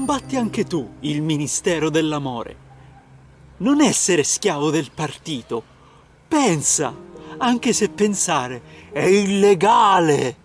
combatti anche tu il ministero dell'amore. Non essere schiavo del partito. Pensa, anche se pensare è illegale.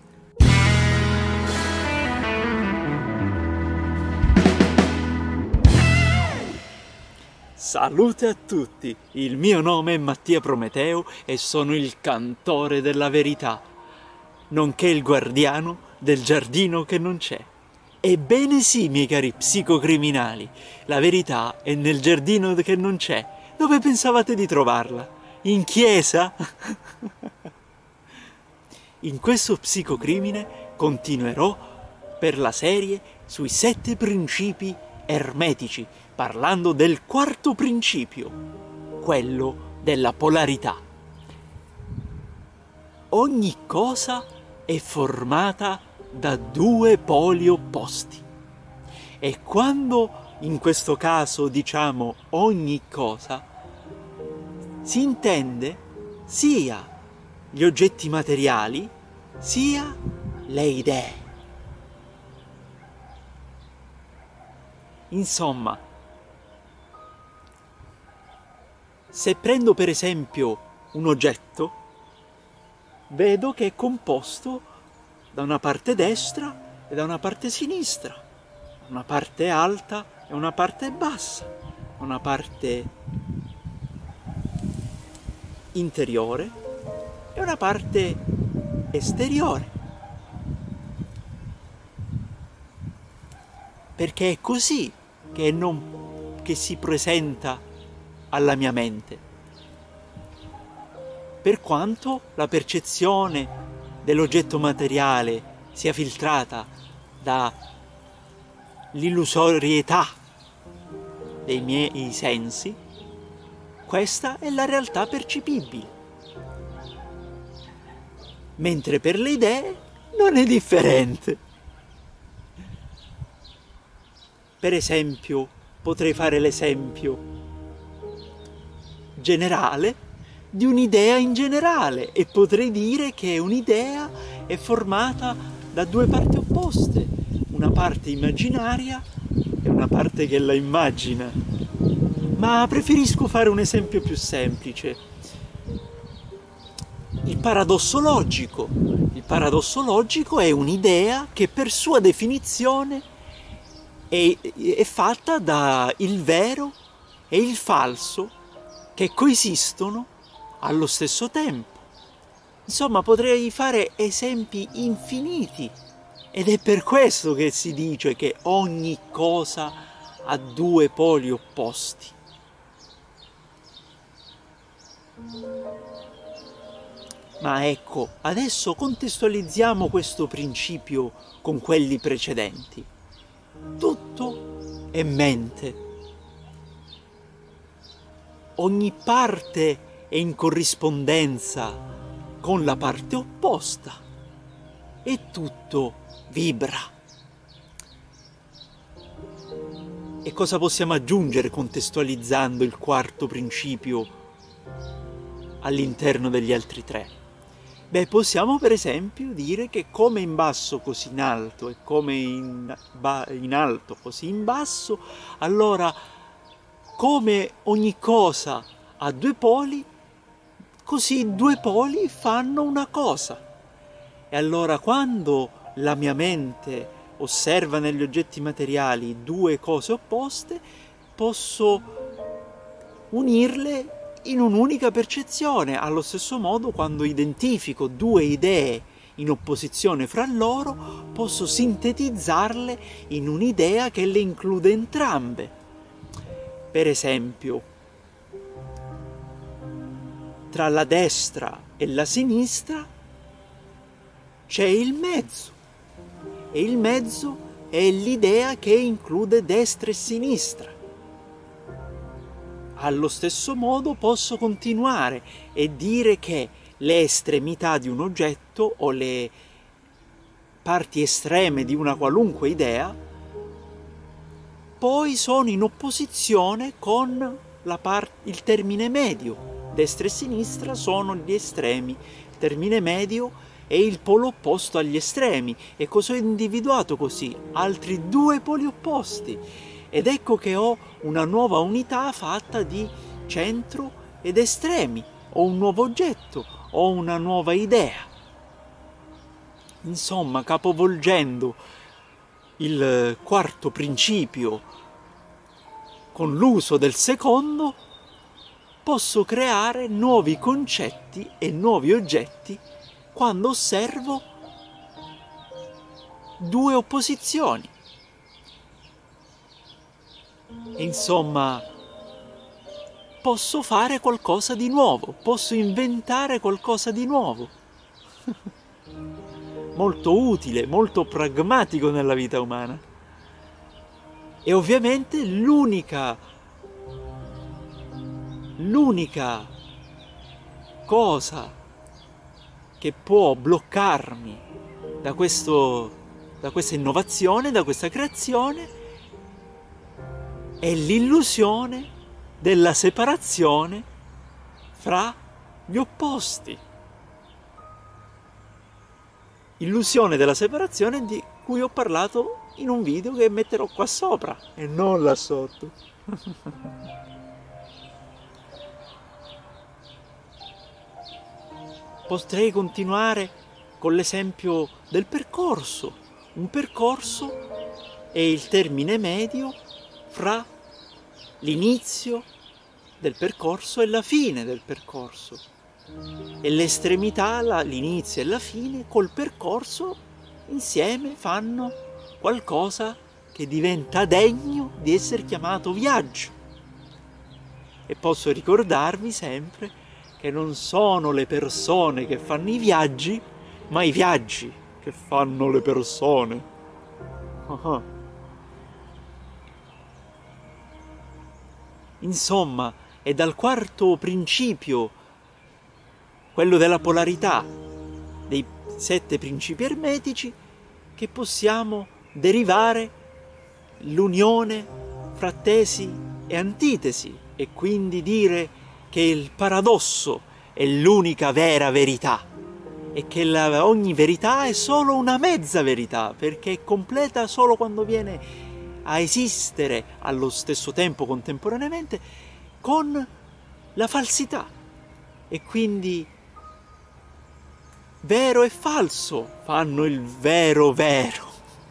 Salute a tutti, il mio nome è Mattia Prometeo e sono il cantore della verità, nonché il guardiano del giardino che non c'è. Ebbene sì, miei cari psicocriminali, la verità è nel giardino che non c'è. Dove pensavate di trovarla? In chiesa? In questo psicocrimine continuerò per la serie sui 7 principi ermetici, parlando del quarto principio, quello della polarità. Ogni cosa è formata da 2 poli opposti. E quando in questo caso diciamo ogni cosa, si intende sia gli oggetti materiali, sia le idee. Insomma, se prendo per esempio un oggetto, vedo che è composto da una parte destra e da una parte sinistra, una parte alta e una parte bassa, una parte interiore e una parte esteriore. Perché è così che si presenta alla mia mente. Per quanto la percezione dell'oggetto materiale sia filtrata dall'illusorietà dei miei sensi, questa è la realtà percepibile. Mentre per le idee non è differente. Per esempio, potrei fare l'esempio generale di un'idea in generale e potrei dire che un'idea è formata da 2 parti opposte, una parte immaginaria e una parte che la immagina. Ma preferisco fare un esempio più semplice. Il paradosso logico. Il paradosso logico è un'idea che per sua definizione è fatta da il vero e il falso che coesistono allo stesso tempo. Insomma, potrei fare esempi infiniti ed è per questo che si dice che ogni cosa ha 2 poli opposti. Ma ecco, adesso contestualizziamo questo principio con quelli precedenti. Tutto è mente. Ogni parte è in corrispondenza con la parte opposta e tutto vibra. E cosa possiamo aggiungere contestualizzando il quarto principio all'interno degli altri 3? Beh, possiamo per esempio dire che come in basso così in alto e come in alto così in basso, allora come ogni cosa ha 2 poli, così 2 poli fanno una cosa. E allora quando la mia mente osserva negli oggetti materiali 2 cose opposte, posso unirle in un'unica percezione. Allo stesso modo, quando identifico 2 idee in opposizione fra loro, posso sintetizzarle in un'idea che le include entrambe. Per esempio, tra la destra e la sinistra c'è il mezzo, e il mezzo è l'idea che include destra e sinistra. Allo stesso modo posso continuare e dire che le estremità di un oggetto o le parti estreme di una qualunque idea poi sono in opposizione con il termine medio. Destra e sinistra sono gli estremi, termine medio è il polo opposto agli estremi, e cosa ho individuato così? Altri due poli opposti. Ed ecco che ho una nuova unità fatta di centro ed estremi, ho un nuovo oggetto, ho una nuova idea. Insomma, capovolgendo il quarto principio con l'uso del secondo, posso creare nuovi concetti e nuovi oggetti quando osservo due opposizioni. Insomma, posso fare qualcosa di nuovo, posso inventare qualcosa di nuovo. Molto utile, molto pragmatico nella vita umana. E ovviamente l'unica cosa che può bloccarmi da questa innovazione, da questa creazione, è l'illusione della separazione fra gli opposti. Illusione della separazione di cui ho parlato in un video che metterò qua sopra e non là sotto. Potrei continuare con l'esempio del percorso. Un percorso è il termine medio fra l'inizio del percorso e la fine del percorso. E l'estremità, l'inizio e la fine, col percorso insieme fanno qualcosa che diventa degno di essere chiamato viaggio. E posso ricordarvi sempre che non sono le persone che fanno i viaggi, ma i viaggi che fanno le persone. Insomma, è dal quarto principio, quello della polarità, dei 7 principi ermetici, che possiamo derivare l'unione fra tesi e antitesi, e quindi dire che il paradosso è l'unica vera verità e che ogni verità è solo una mezza verità, perché è completa solo quando viene a esistere allo stesso tempo, contemporaneamente, con la falsità. E quindi vero e falso fanno il vero vero.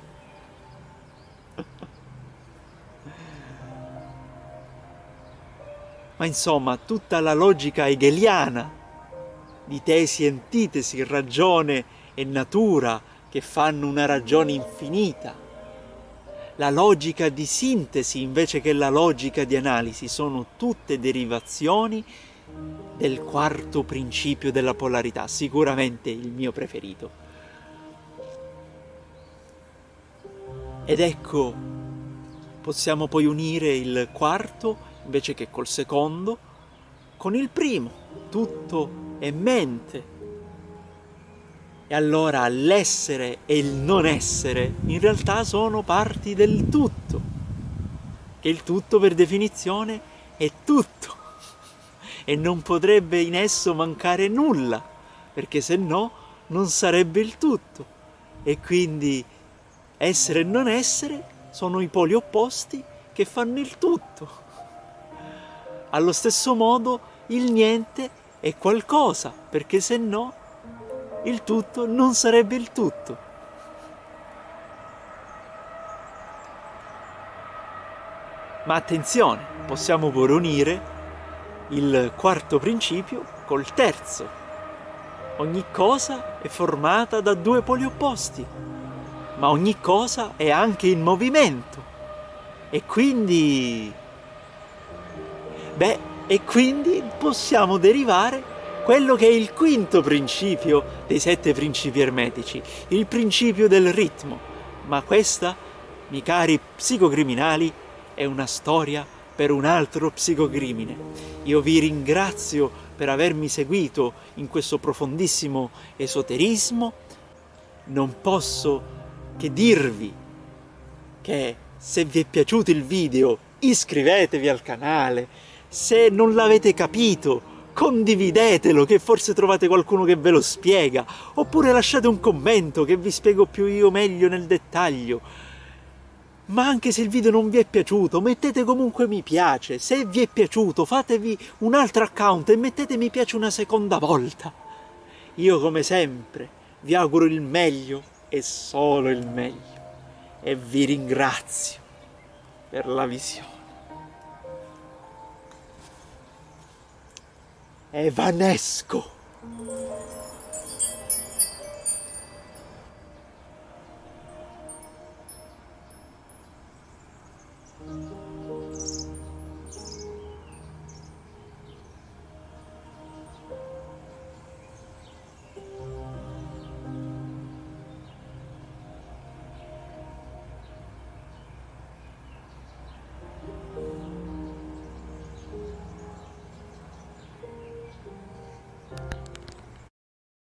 Ma insomma, tutta la logica hegeliana di tesi e antitesi, ragione e natura, che fanno una ragione infinita, la logica di sintesi invece che la logica di analisi, sono tutte derivazioni del quarto principio della polarità, sicuramente il mio preferito. Ed ecco, possiamo poi unire il quarto, invece che col secondo, con il primo. Tutto è mente. E allora l'essere e il non essere in realtà sono parti del tutto, che il tutto per definizione è tutto. E non potrebbe in esso mancare nulla, perché se no non sarebbe il tutto. E quindi essere e non essere sono i poli opposti che fanno il tutto. Allo stesso modo il niente è qualcosa, perché se no il tutto non sarebbe il tutto. Ma attenzione, possiamo pure unire il quarto principio col terzo. Ogni cosa è formata da due poli opposti, ma ogni cosa è anche in movimento. E quindi possiamo derivare quello che è il quinto principio dei 7 principi ermetici, il principio del ritmo. Ma questa, miei cari psicocriminali, è una storia per un altro psicocrimine. Io vi ringrazio per avermi seguito in questo profondissimo esoterismo. Non posso che dirvi che se vi è piaciuto il video iscrivetevi al canale, se non l'avete capito condividetelo, che forse trovate qualcuno che ve lo spiega, oppure lasciate un commento che vi spiego più io meglio nel dettaglio. Ma anche se il video non vi è piaciuto, mettete comunque mi piace. Se vi è piaciuto, fatevi un altro account e mettete mi piace una seconda volta. Io come sempre vi auguro il meglio e solo il meglio e vi ringrazio per la visione. Evanesco!